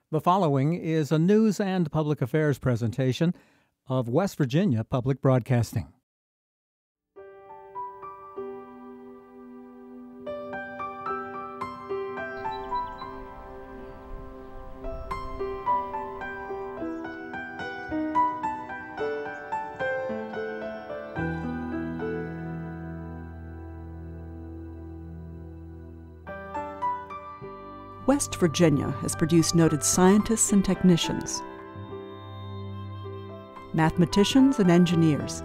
The following is a news and public affairs presentation of West Virginia Public Broadcasting. West Virginia has produced noted scientists and technicians, mathematicians and engineers,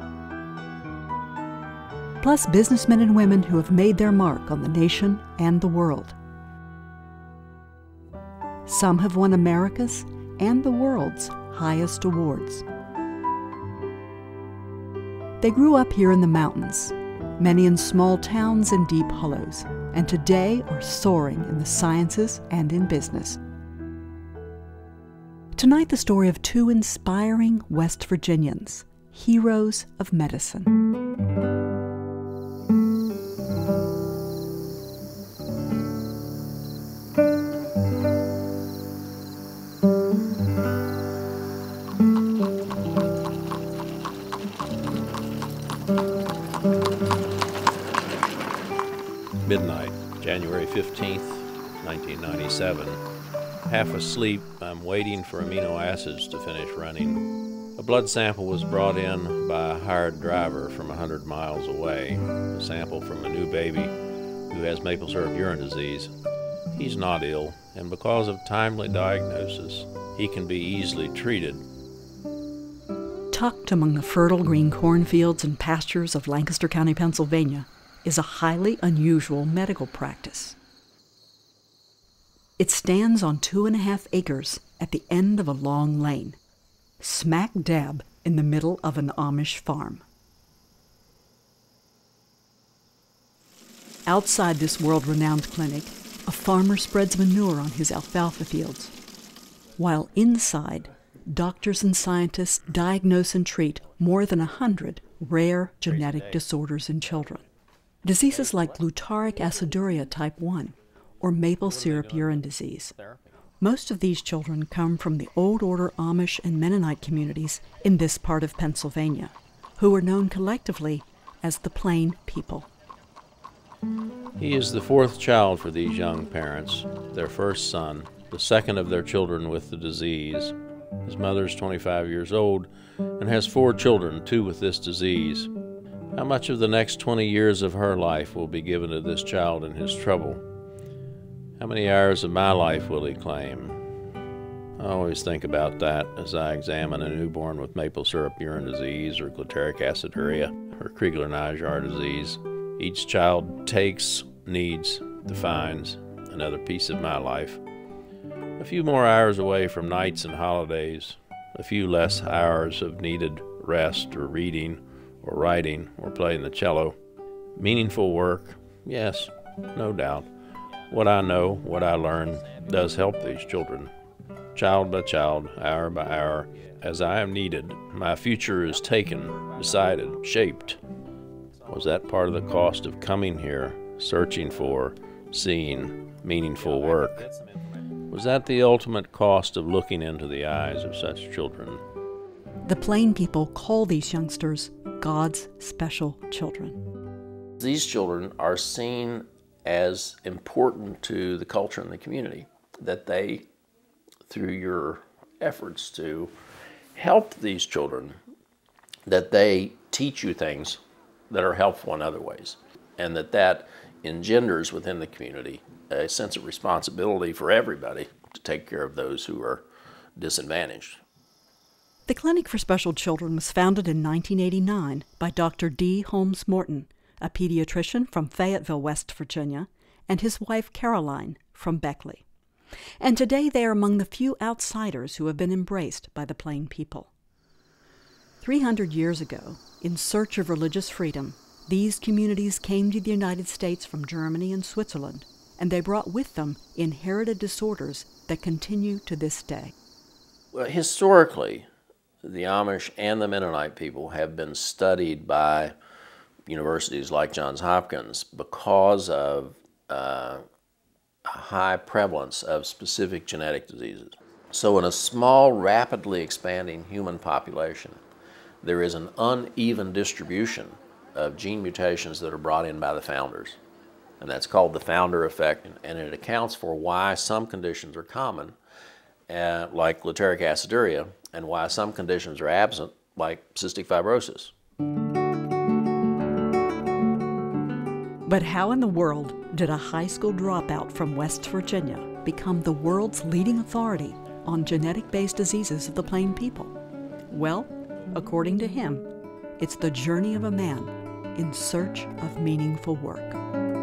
plus businessmen and women who have made their mark on the nation and the world. Some have won America's and the world's highest awards. They grew up here in the mountains, many in small towns and deep hollows, and today are soaring in the sciences and in business. Tonight, the story of two inspiring West Virginians, heroes of medicine. Midnight, January 15th, 1997. Half asleep, I'm waiting for amino acids to finish running. A blood sample was brought in by a hired driver from 100 miles away, a sample from a new baby who has maple syrup urine disease. He's not ill, and because of timely diagnosis, he can be easily treated. Tucked among the fertile green cornfields and pastures of Lancaster County, Pennsylvania, is a highly unusual medical practice. It stands on 2.5 acres at the end of a long lane, smack dab in the middle of an Amish farm. Outside this world-renowned clinic, a farmer spreads manure on his alfalfa fields, while inside, doctors and scientists diagnose and treat more than 100 rare genetic disorders in children. Diseases like glutaric aciduria type 1 or maple syrup urine disease. Most of these children come from the Old Order Amish and Mennonite communities in this part of Pennsylvania, who are known collectively as the Plain People. He is the fourth child for these young parents, their first son, the second of their children with the disease. His mother's 25 years old and has 4 children, 2 with this disease. How much of the next 20 years of her life will be given to this child in his trouble? How many hours of my life will he claim? I always think about that as I examine a newborn with maple syrup urine disease or glutaric aciduria or Crigler-Najjar disease. Each child takes, needs, defines another piece of my life. A few more hours away from nights and holidays, a few less hours of needed rest or reading or writing, or playing the cello. Meaningful work, yes, no doubt. What I know, what I learn, does help these children. Child by child, hour by hour, as I am needed, my future is taken, decided, shaped. Was that part of the cost of coming here, searching for, seeing meaningful work? Was that the ultimate cost of looking into the eyes of such children? The Plain People call these youngsters God's special children. These children are seen as important to the culture and the community, that they, through your efforts to help these children, that they teach you things that are helpful in other ways, and that engenders within the community a sense of responsibility for everybody to take care of those who are disadvantaged. The Clinic for Special Children was founded in 1989 by Dr. D. Holmes Morton, a pediatrician from Fayetteville, West Virginia, and his wife Caroline from Beckley. And today they are among the few outsiders who have been embraced by the Plain People. 300 years ago, in search of religious freedom, these communities came to the United States from Germany and Switzerland, and they brought with them inherited disorders that continue to this day. Well, historically, the Amish and the Mennonite people have been studied by universities like Johns Hopkins because of a high prevalence of specific genetic diseases. So in a small, rapidly expanding human population, there is an uneven distribution of gene mutations that are brought in by the founders. And that's called the founder effect, and it accounts for why some conditions are common, like literic aciduria, and why some conditions are absent, like cystic fibrosis. But how in the world did a high school dropout from West Virginia become the world's leading authority on genetic-based diseases of the plain people? Well, according to him, it's the journey of a man in search of meaningful work.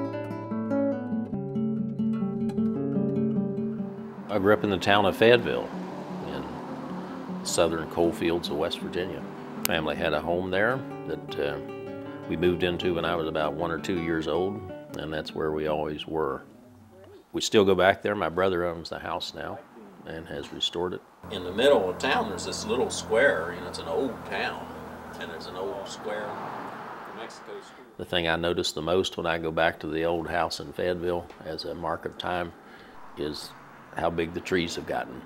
I grew up in the town of Fayetteville in southern coal fields of West Virginia. Family had a home there that we moved into when I was about 1 or 2 years old, and that's where we always were. We still go back there. My brother owns the house now and has restored it. In the middle of town, there's this little square. You know, it's an old town, and there's an old square. Mexico School. The thing I notice the most when I go back to the old house in Fayetteville as a mark of time is how big the trees have gotten.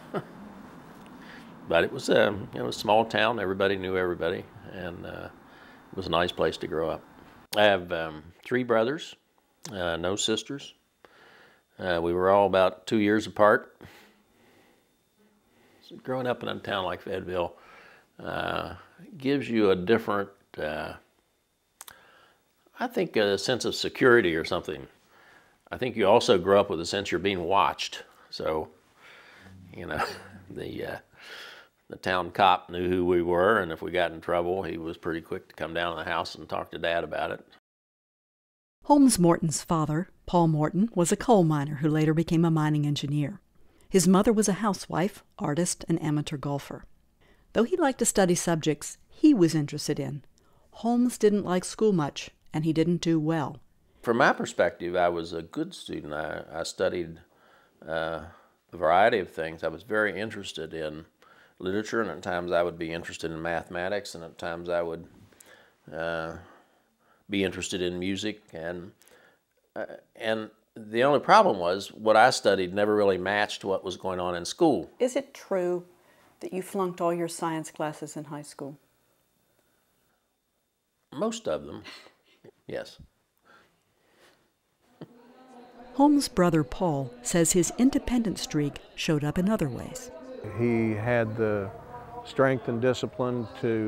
But it was a small town. Everybody knew everybody, and it was a nice place to grow up. I have 3 brothers, no sisters. We were all about 2 years apart. So growing up in a town like Fayetteville gives you a different, I think, a sense of security or something. I think you also grow up with a sense you're being watched. So, you know, the town cop knew who we were, and if we got in trouble, he was pretty quick to come down to the house and talk to Dad about it. Holmes Morton's father, Paul Morton, was a coal miner who later became a mining engineer. His mother was a housewife, artist, and amateur golfer. Though he liked to study subjects he was interested in, Holmes didn't like school much, and he didn't do well. From my perspective, I was a good student. I studied a variety of things. I was very interested in literature, and at times I would be interested in mathematics, and at times I would be interested in music. And the only problem was what I studied never really matched what was going on in school. Is it true that you flunked all your science classes in high school? Most of them, yes. Holmes' brother Paul says his independent streak showed up in other ways. He had the strength and discipline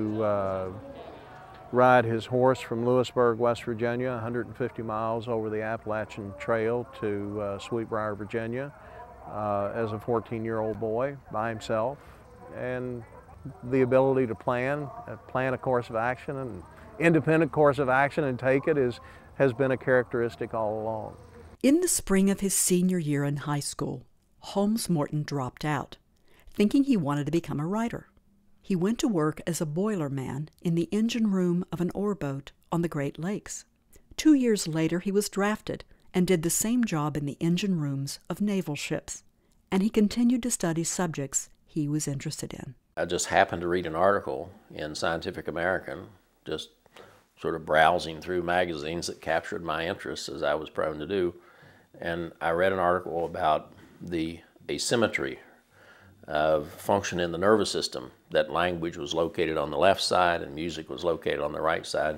to ride his horse from Lewisburg, West Virginia, 150 miles over the Appalachian Trail to Sweetbriar, Virginia, as a 14-year-old boy by himself. And the ability to plan a course of action, an independent course of action, and take it has been a characteristic all along. In the spring of his senior year in high school, Holmes Morton dropped out, thinking he wanted to become a writer. He went to work as a boiler man in the engine room of an ore boat on the Great Lakes. 2 years later, he was drafted and did the same job in the engine rooms of naval ships, and he continued to study subjects he was interested in. I just happened to read an article in Scientific American, just sort of browsing through magazines that captured my interest, as I was prone to do, and I read an article about the asymmetry of function in the nervous system, that language was located on the left side and music was located on the right side.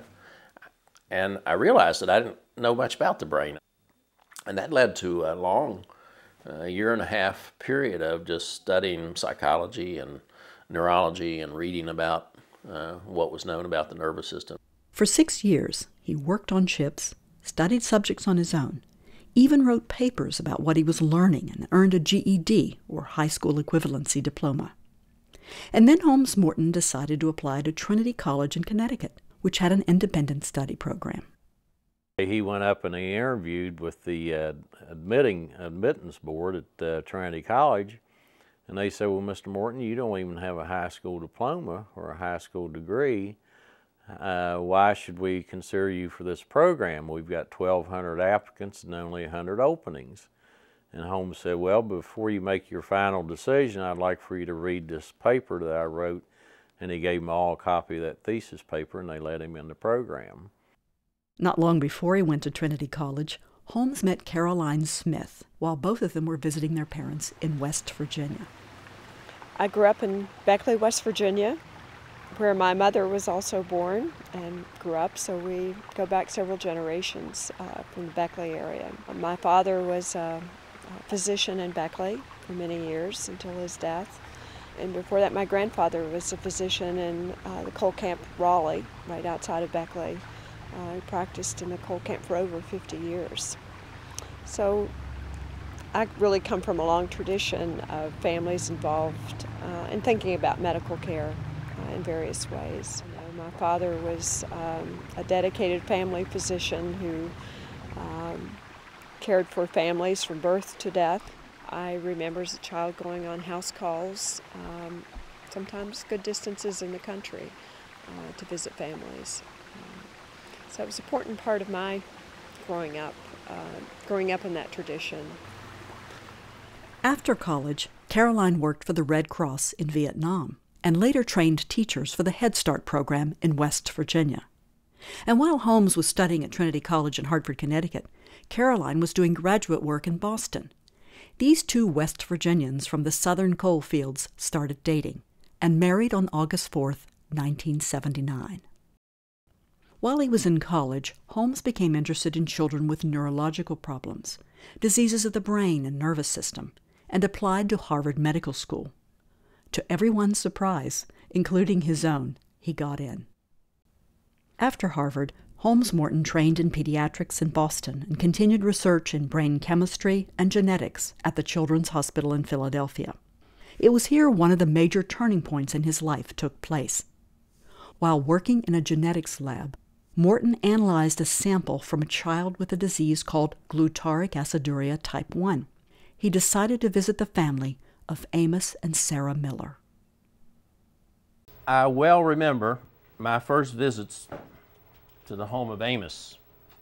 And I realized that I didn't know much about the brain. And that led to a long 1.5-year period of just studying psychology and neurology and reading about what was known about the nervous system. For 6 years, he worked on ships, studied subjects on his own, even wrote papers about what he was learning and earned a GED, or high school equivalency diploma. And then Holmes Morton decided to apply to Trinity College in Connecticut, which had an independent study program. He went up and he interviewed with the admittance board at Trinity College, and they said, well, Mr. Morton, you don't even have a high school diploma or a high school degree. Why should we consider you for this program? We've got 1,200 applicants and only 100 openings. And Holmes said, well, before you make your final decision, I'd like for you to read this paper that I wrote. And he gave them all a copy of that thesis paper, and they let him in the program. Not long before he went to Trinity College, Holmes met Caroline Smith while both of them were visiting their parents in West Virginia. I grew up in Beckley, West Virginia, where my mother was also born and grew up, so we go back several generations from the Beckley area. My father was a physician in Beckley for many years until his death. And before that, my grandfather was a physician in the coal camp Raleigh, right outside of Beckley. He practiced in the coal camp for over 50 years. So I really come from a long tradition of families involved in thinking about medical care in various ways. You know, my father was a dedicated family physician who cared for families from birth to death. I remember as a child going on house calls, sometimes good distances in the country, to visit families. So it was an important part of my growing up in that tradition. After college, Caroline worked for the Red Cross in Vietnam and later trained teachers for the Head Start program in West Virginia. And while Holmes was studying at Trinity College in Hartford, Connecticut, Caroline was doing graduate work in Boston. These two West Virginians from the southern coal fields started dating and married on August 4th, 1979. While he was in college, Holmes became interested in children with neurological problems, diseases of the brain and nervous system, and applied to Harvard Medical School. To everyone's surprise, including his own, he got in. After Harvard, Holmes Morton trained in pediatrics in Boston and continued research in brain chemistry and genetics at the Children's Hospital in Philadelphia. It was here one of the major turning points in his life took place. While working in a genetics lab, Morton analyzed a sample from a child with a disease called glutaric aciduria type 1. He decided to visit the family of Amos and Sarah Miller. I well remember my first visits to the home of Amos.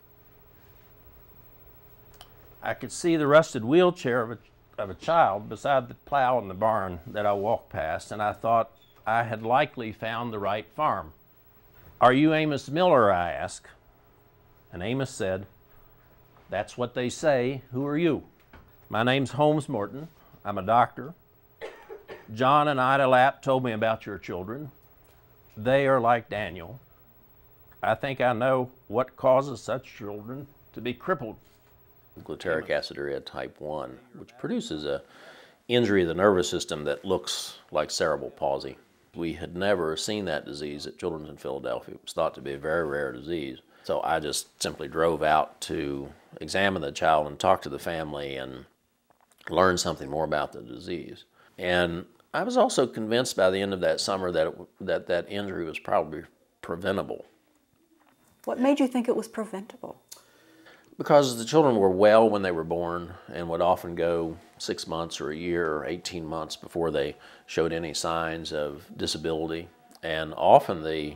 I could see the rusted wheelchair of a child beside the plow in the barn that I walked past, and I thought I had likely found the right farm. "Are you Amos Miller?" I asked. And Amos said, "That's what they say. Who are you?" "My name's Holmes Morton. I'm a doctor. John and Ida Lapp told me about your children. They are like Daniel. I think I know what causes such children to be crippled." Glutaric aciduria type 1, which produces an injury of the nervous system that looks like cerebral palsy. We had never seen that disease at Children's in Philadelphia. It was thought to be a very rare disease. So I just simply drove out to examine the child and talk to the family and learn something more about the disease. And I was also convinced by the end of that summer that that injury was probably preventable. What made you think it was preventable? Because the children were well when they were born and would often go 6 months or a year or 18 months before they showed any signs of disability. And often the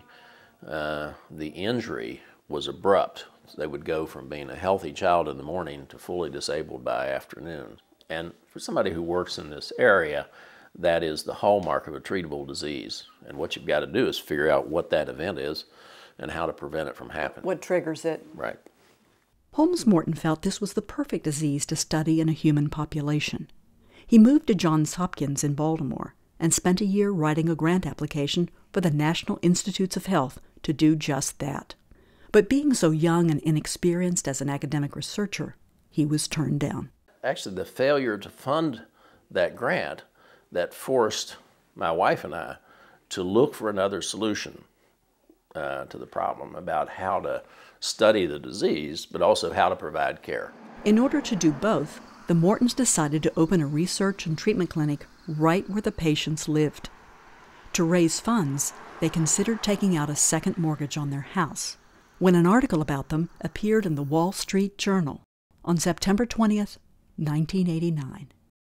injury was abrupt. They would go from being a healthy child in the morning to fully disabled by afternoon. And for somebody who works in this area, that is the hallmark of a treatable disease. And what you've got to do is figure out what that event is and how to prevent it from happening. What triggers it? Right. Holmes Morton felt this was the perfect disease to study in a human population. He moved to Johns Hopkins in Baltimore and spent a year writing a grant application for the National Institutes of Health to do just that. But being so young and inexperienced as an academic researcher, he was turned down. Actually, the failure to fund that grant that forced my wife and I to look for another solution to the problem about how to study the disease, but also how to provide care. In order to do both, the Mortons decided to open a research and treatment clinic right where the patients lived. To raise funds, they considered taking out a second mortgage on their house, when an article about them appeared in the Wall Street Journal on September 20th, 1989.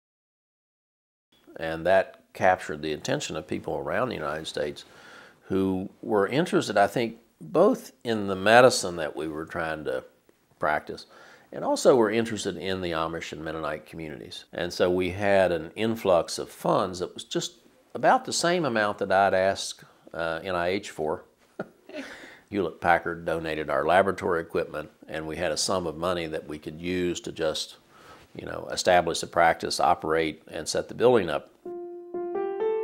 And that captured the attention of people around the United States who were interested, I think, both in the medicine that we were trying to practice and also were interested in the Amish and Mennonite communities. And so we had an influx of funds that was just about the same amount that I'd asked NIH for. Hewlett-Packard donated our laboratory equipment, and we had a sum of money that we could use to just, establish a practice, operate, and set the building up.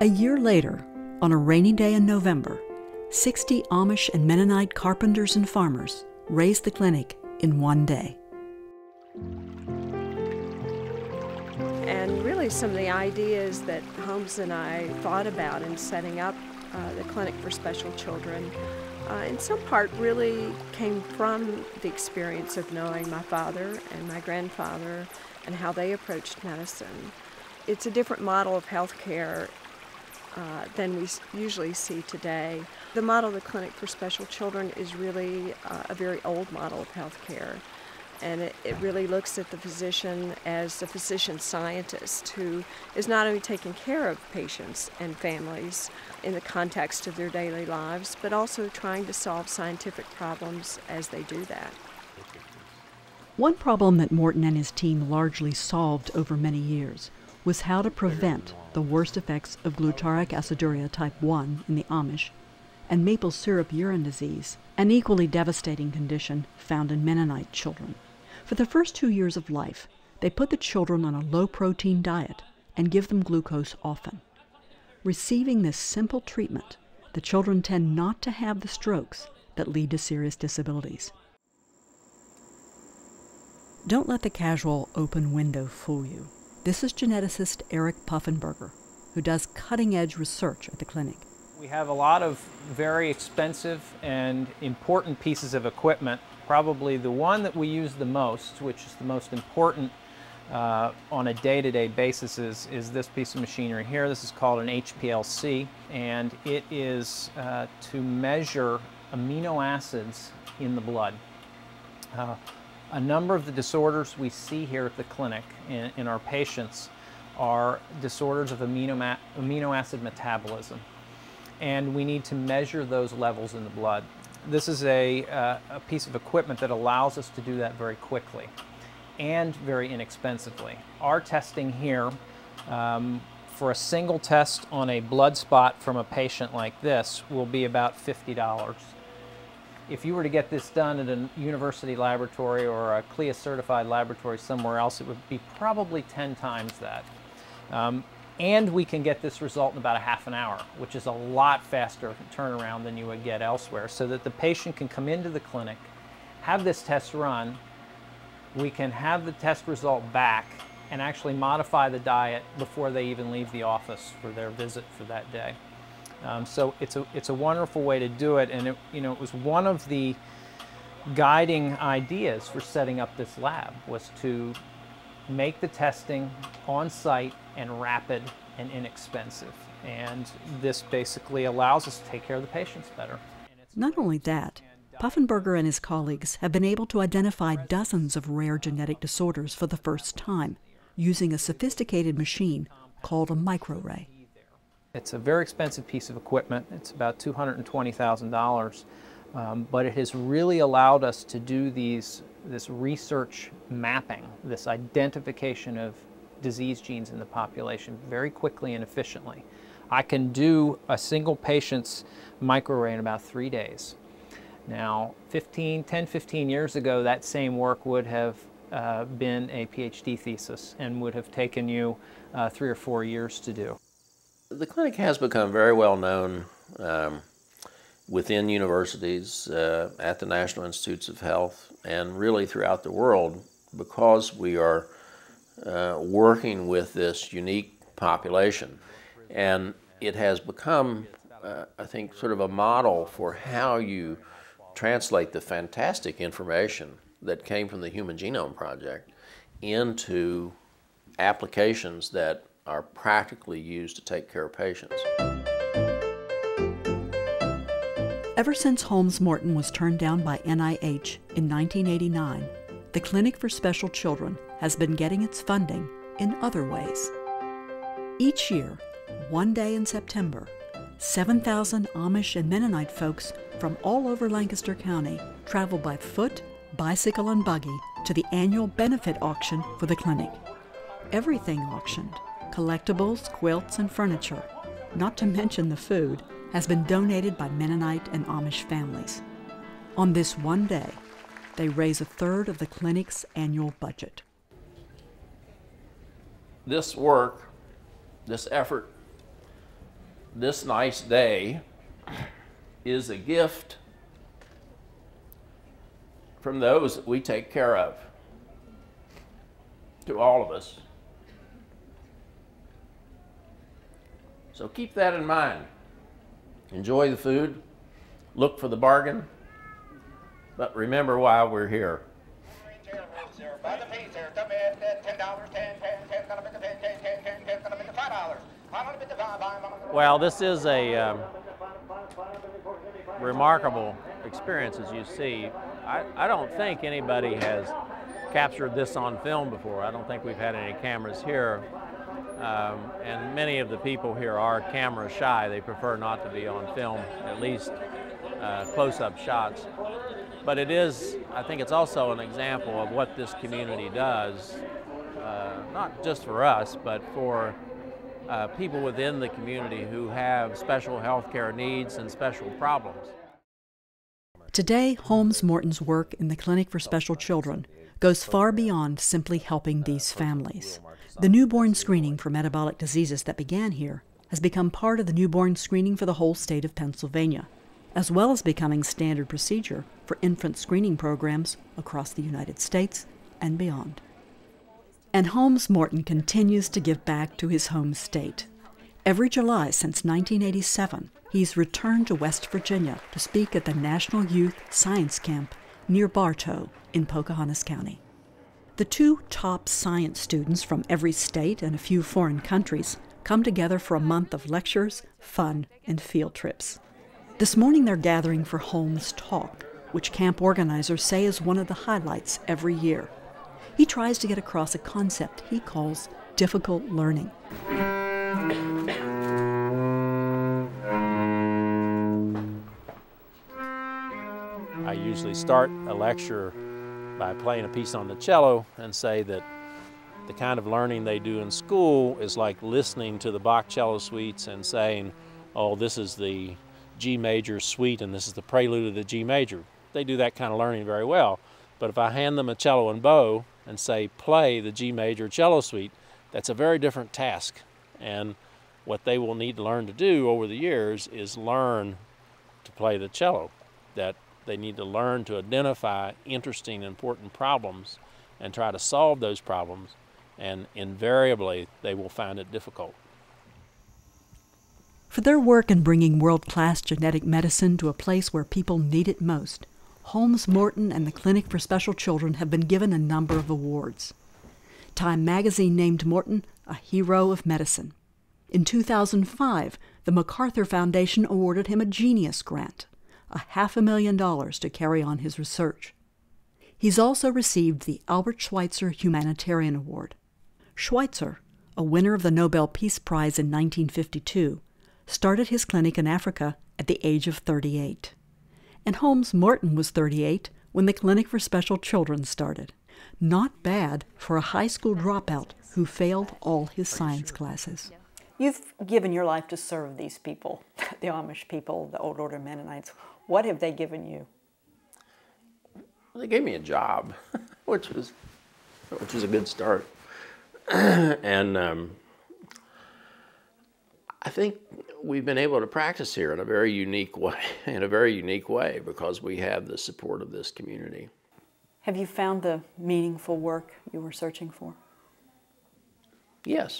A year later, on a rainy day in November, 60 Amish and Mennonite carpenters and farmers raised the clinic in one day. And really some of the ideas that Holmes and I thought about in setting up the Clinic for Special Children, in some part really came from the experience of knowing my father and my grandfather and how they approached medicine. It's a different model of healthcare than we usually see today. The model of the Clinic for Special Children is really a very old model of healthcare. And it really looks at the physician as a physician scientist who is not only taking care of patients and families in the context of their daily lives, but also trying to solve scientific problems as they do that. One problem that Morton and his team largely solved over many years was how to prevent the worst effects of glutaric aciduria type 1 in the Amish and maple syrup urine disease, an equally devastating condition found in Mennonite children. For the first 2 years of life, they put the children on a low-protein diet and give them glucose often. Receiving this simple treatment, the children tend not to have the strokes that lead to serious disabilities. Don't let the casual open window fool you. This is geneticist Eric Puffenberger, who does cutting-edge research at the clinic. We have a lot of very expensive and important pieces of equipment. Probably the one that we use the most, which is the most important on a day-to-day basis, is this piece of machinery here. This is called an HPLC, and it is to measure amino acids in the blood. A number of the disorders we see here at the clinic in our patients are disorders of amino acid metabolism, and we need to measure those levels in the blood. This is a piece of equipment that allows us to do that very quickly and very inexpensively. Our testing here, for a single test on a blood spot from a patient like this, will be about $50. If you were to get this done at a university laboratory or a CLIA-certified laboratory somewhere else, it would be probably 10 times that. And we can get this result in about a half an hour, which is a lot faster turnaround than you would get elsewhere, so that the patient can come into the clinic, have this test run, we can have the test result back, and actually modify the diet before they even leave the office for their visit for that day. So it's a wonderful way to do it, and it was one of the guiding ideas for setting up this lab, was to make the testing on site and rapid and inexpensive. And this basically allows us to take care of the patients better. Not only that, Puffenberger and his colleagues have been able to identify dozens of rare genetic disorders for the first time using a sophisticated machine called a microarray. It's a very expensive piece of equipment. It's about $220,000, but it has really allowed us to do this research mapping, this identification of disease genes in the population very quickly and efficiently. I can do a single patient's microarray in about 3 days. Now, 10, 15 years ago, that same work would have been a PhD thesis and would have taken you 3 or 4 years to do. The clinic has become very well known within universities, at the National Institutes of Health, and really throughout the world, because we are working with this unique population. And it has become, I think, sort of a model for how you translate the fantastic information that came from the Human Genome Project into applications that are practically used to take care of patients. Ever since Holmes Morton was turned down by NIH in 1989, the Clinic for Special Children has been getting its funding in other ways. Each year, one day in September, 7,000 Amish and Mennonite folks from all over Lancaster County travel by foot, bicycle, and buggy to the annual benefit auction for the clinic. Everything auctioned, collectibles, quilts, and furniture, not to mention the food, has been donated by Mennonite and Amish families. On this one day, they raise a third of the clinic's annual budget. This work, this effort, this nice day is a gift from those that we take care of, to all of us. So keep that in mind. Enjoy the food, look for the bargain, but remember why we're here. Well, this is a remarkable experience, as you see. I don't think anybody has captured this on film before. I don't think we've had any cameras here. And many of the people here are camera shy. They prefer not to be on film, at least close-up shots. But it is, I think it's also an example of what this community does, not just for us, but for people within the community who have special health care needs and special problems. Today, Holmes Morton's work in the Clinic for Special Children goes far beyond simply helping these families. The newborn screening for metabolic diseases that began here has become part of the newborn screening for the whole state of Pennsylvania, as well as becoming standard procedure for infant screening programs across the United States and beyond. And Holmes Morton continues to give back to his home state. Every July since 1987, he's returned to West Virginia to speak at the National Youth Science Camp near Bartow in Pocahontas County. The two top science students from every state and a few foreign countries come together for a month of lectures, fun, and field trips. This morning they're gathering for Holmes' Talk, which camp organizers say is one of the highlights every year. He tries to get across a concept he calls difficult learning. I usually start a lecture by playing a piece on the cello and say that the kind of learning they do in school is like listening to the Bach cello suites and saying, oh, this is the G major suite and this is the prelude of the G major. They do that kind of learning very well. But if I hand them a cello and bow and say, play the G major cello suite, that's a very different task. And what they will need to learn to do over the years is learn to play the cello. That they need to learn to identify interesting, important problems and try to solve those problems, and invariably they will find it difficult. For their work in bringing world-class genetic medicine to a place where people need it most, Holmes Morton and the Clinic for Special Children have been given a number of awards. Time magazine named Morton a hero of medicine. In 2005, the MacArthur Foundation awarded him a Genius Grant, $500,000 to carry on his research. He's also received the Albert Schweitzer Humanitarian Award. Schweitzer, a winner of the Nobel Peace Prize in 1952, started his clinic in Africa at the age of 38. And Holmes Morton was 38 when the Clinic for Special Children started. Not bad for a high school dropout who failed all his science classes. You've given your life to serve these people, the Amish people, the Old Order Mennonites. What have they given you? They gave me a job, which was a good start. And I think we've been able to practice here in a very unique way, because we have the support of this community. Have you found the meaningful work you were searching for? Yes.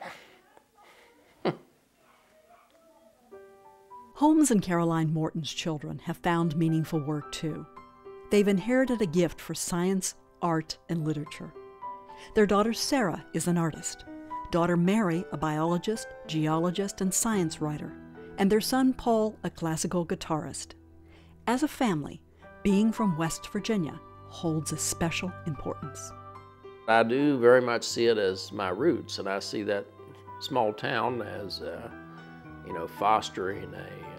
Holmes and Caroline Morton's children have found meaningful work too. They've inherited a gift for science, art, and literature. Their daughter Sarah is an artist, daughter Mary a biologist, geologist, and science writer, and their son Paul a classical guitarist. As a family, being from West Virginia holds a special importance. I do very much see it as my roots, and I see that small town as fostering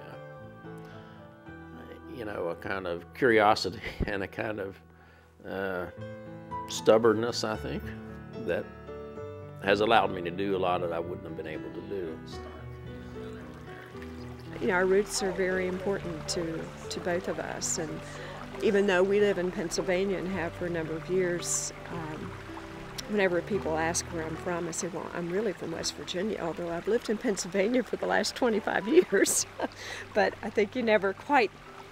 a kind of curiosity and a kind of stubbornness, I think, that has allowed me to do a lot that I wouldn't have been able to do. Our roots are very important to both of us, and even though we live in Pennsylvania and have for a number of years, whenever people ask where I'm from, I say, well, I'm really from West Virginia, although I've lived in Pennsylvania for the last 25 years. But I think you never quite,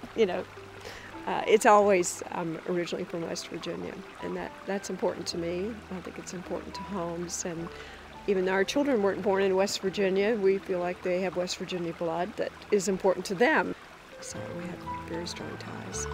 it's always, I'm originally from West Virginia, and that's important to me. I think it's important to Holmes, and even though our children weren't born in West Virginia, we feel like they have West Virginia blood that is important to them. So we have very strong ties.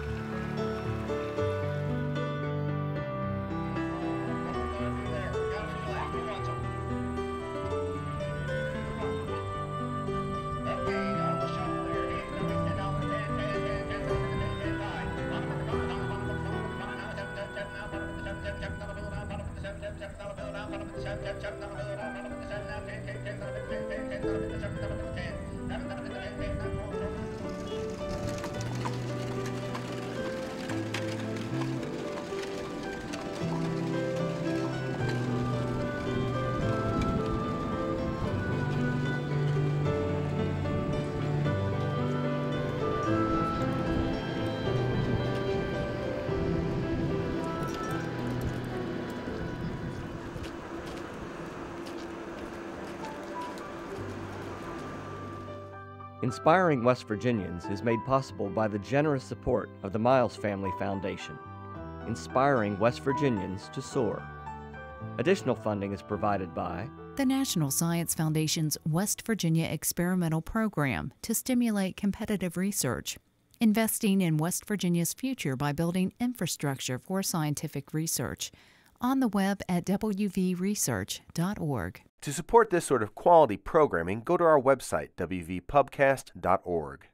Inspiring West Virginians is made possible by the generous support of the Miles Family Foundation, inspiring West Virginians to soar. Additional funding is provided by the National Science Foundation's West Virginia Experimental Program to stimulate competitive research, investing in West Virginia's future by building infrastructure for scientific research, on the web at wvresearch.org. To support this sort of quality programming, go to our website, wvpubcast.org.